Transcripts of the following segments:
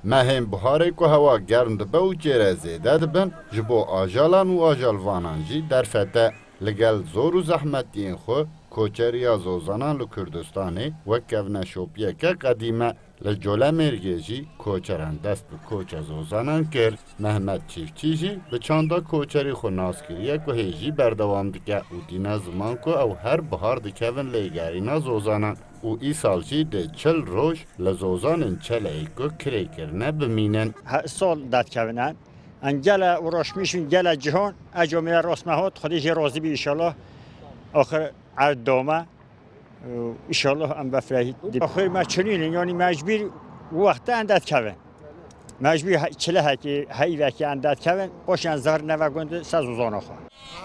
مهم بحاره که هوا گرم دبه و چیره زیده دبن جبو آجالان و آجالوانان جی در فته لگل زور و زحمتین خو کوچریا زوزانان لکردستانی و کفن شوپیه که قدیمه لجوله مرگی جی کوچران دست به کوچه زوزانان کرد محمد چیفچی جی به چاندا کوچری خو ناز کریه که هیجی بردوام دکه و دینا زمان که او هر بهار دکوین لیگرینا زوزانان و ای سال جی ده 40 روش لزوزان چل ایکو کری کرنه بمینن سال داد کوینن انجل ورشمیشون جل جهان اجامه رسمهات خودش راضی بی انشالله آخر عرض دومه انشالله ام بفرهید آخر ما چنین یعنی مجبور وقت انداد کوین مجبور چله هکی هی وکی انداد کوین باشن زهر نوگند سازوزان آخر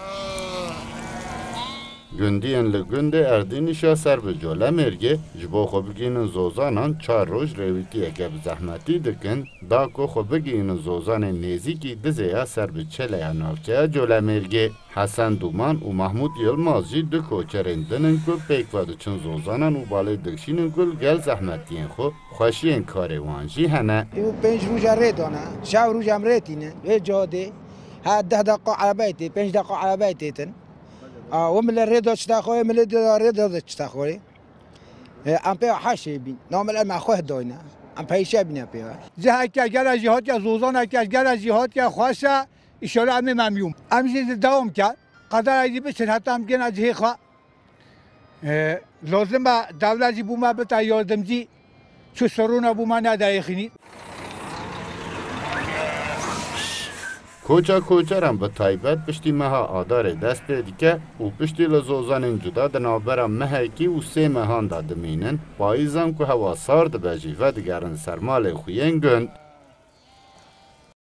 گندین لگنده اردینشا سر به جوله مرگه جبو خو بگین زوزانان 4 روز رویتی که زحمتی دکن دا کو خو بگین زوزان نزیکی دزیا سر به چله ناوچه جوله مرگه حسن دومان و محمود یلمازی دو کوچرندنن کو پیکوادو چن زوزانان و بالای دکشینن گل گل زحمتین خو خوشین کاروانجی هنه او 5 روز ریدانه شب روز هم ریتینه به جاده ها 10 دقیقه على بيتي 5 دقیقه على بيتي ومن الريدو تشتاخوي من الريدو تشتاخوي ام بي حاشي بين نعمل مع خوه دوينا ام بي شابنا بي جه که گل جهات یا زوزان که گل جهات یا خواسته ان شاء الله ام ممنون ام زید دوام کرد قدر ایدی بشن حتی ام گن اجه خوا لازم دولتی بوما بتا یاردمجی چو سرونا بوما ندایخینی کوچرم به تایبت پشتی مها آدار دست دیگه و پشتی لزوزان جدا دنابرم مهکی و 3 مهان دادمینن پاییزم که هوا سارد بجی و دگرن سرمال خوین گند